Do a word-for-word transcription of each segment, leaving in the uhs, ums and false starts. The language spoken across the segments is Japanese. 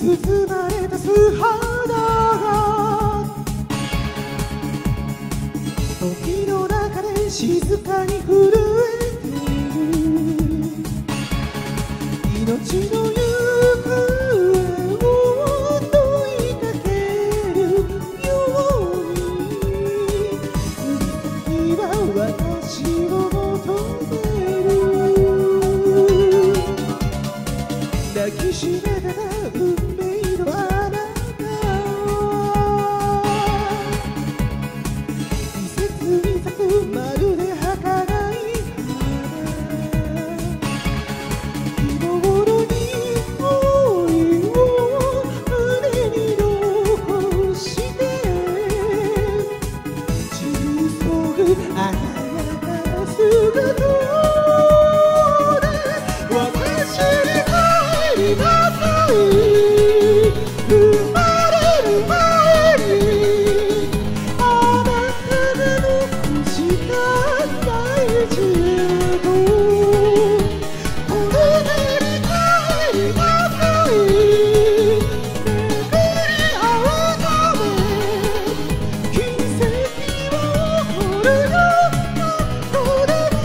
包まれた素肌が時の中で静かに震えている命の行方を問いかけるように指先は私を求める抱きしめた運命のあなた季節に咲くまるで儚い花日頃に恋を胸に残して散り急ぐあなたの姿で私に帰りなさい生まれる前にあなたが残した大事とこの手に帰りなさい巡り合うため奇跡は起こるよ何度でも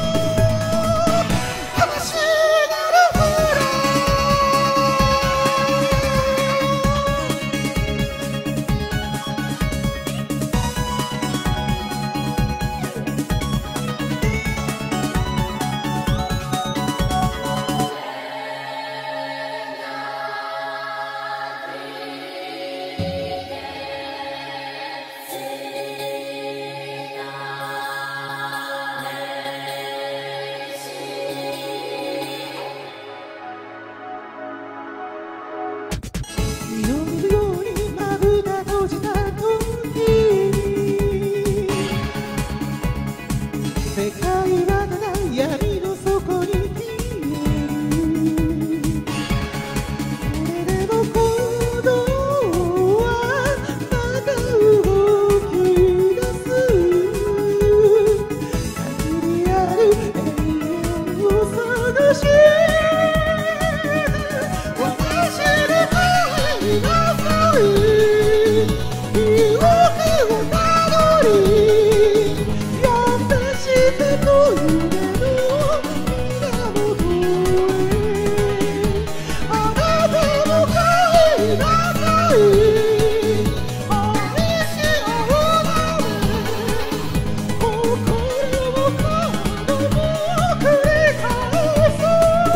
私ならほら祈るようにまぶた閉じた時に世界はただ闇の底に消えるそれでも鼓動はまた動き出す限りある永遠を探し私に帰りなさい記憶をたどり優しさと夢の源へあなたも帰りなさい愛し合うため心を何度も繰り返そう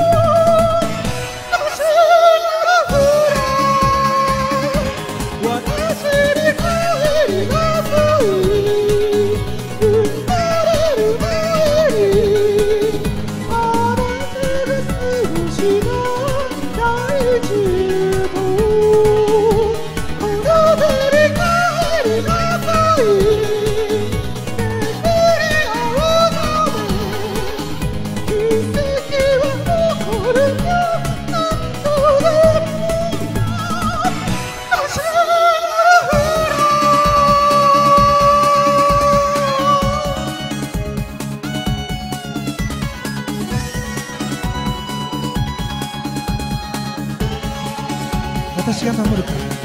私ならほら私に帰りなさい生まれる前にあなたが過ごした大事とこの手に帰りなさい巡り合うため奇跡は起こるよ何度でも私ならほら私が守るから